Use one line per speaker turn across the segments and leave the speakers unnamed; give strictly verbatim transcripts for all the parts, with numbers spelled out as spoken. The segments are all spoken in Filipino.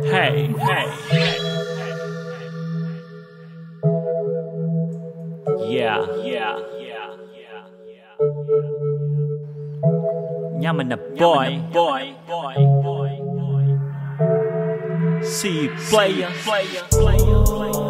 hey, hey, hey. Yeah, yeah, yeah, yeah, yeah. Yaman na boy, boy, boy, boy, boy. See player, player, player, player.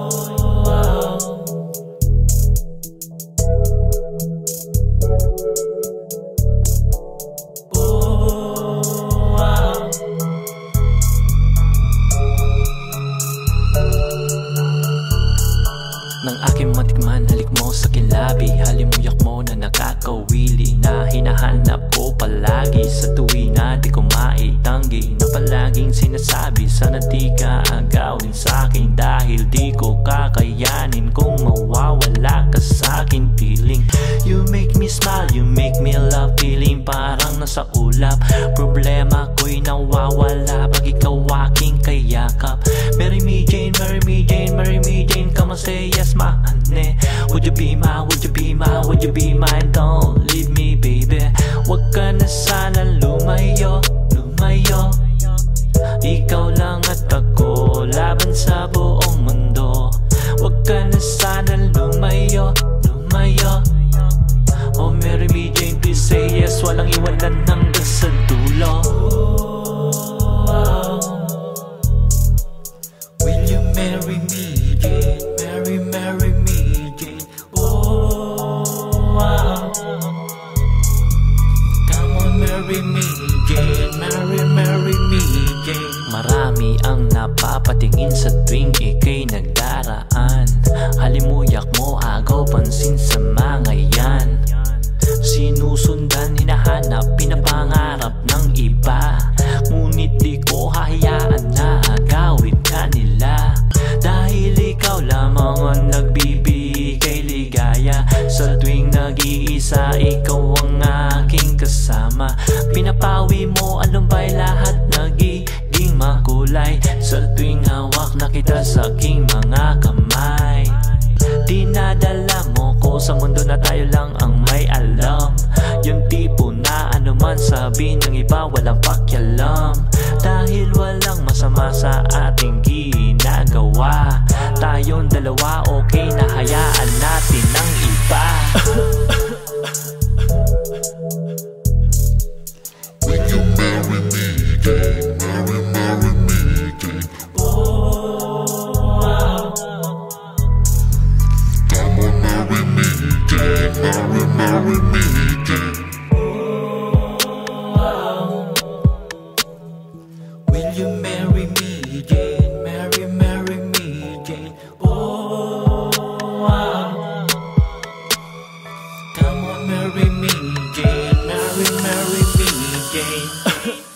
Nang aking matikman, halik mo sa kilabi, halimuyak mo na nakakawili, na hinahanap ko palagi sa tuwi na di ko maitanggi, na palaging sinasabi sana di ka agawin sa'kin, dahil di ko kakayanin kung mawawala ka sa'kin. Feeling you make me smile, you make me laugh, feeling parang nasa ulap, problema ko'y nawawala pag ikaw aking kayakap. Marry me Jane, marry me Jane, marry me Jane, come and say yes my honey. Would you be mine, would you be mine, would you be mine? Don't leave me baby. Wag ka na sana lumayo, lumayo. Ikaw lang at ako, laban sa buong mundo. Wag ka na sana lumayo, lumayo. Oh marry me Jane, please say yes, walang iwanan hanggang sa dulo. Will you marry me Jane? Marry, marry me Jane. Oh, wow. Come on, marry me Jane. Marry, marry me Jane. Marami ang napapatingin sa tuwing ika'y nagdaraan, halimuyak mo agaw pansin sa mga yan. Sinusundan, hinahanap, pinapangarap ng iba, ngunit di ko hahayaan na agawin ka nila, dahil ikaw lamang ang nagbibigay ligaya. Sa tuwing nag-iisa, ikaw ang aking kasama, pinapawi mo alumbay lahat nagiging makulay. Sa tuwing hawak na kita sa aking mga kamay, dinadala mo ko sa mundo na tayo lang ang may alam. Yung tipo na anuman sabihin ng iba walang pakialam, dahil walang masama sa ating ginagawa. Tayong dalawa okay na, hayaan natin ang iba.
Will you marry me Jane? Marry, marry me Jane.
Oh, wow.
Come on, marry me Jane. Marry, marry me Jane.
Will you marry me Jane? Marry, marry me Jane. Oh, wow. Come on, marry me Jane. Marry, marry me Jane.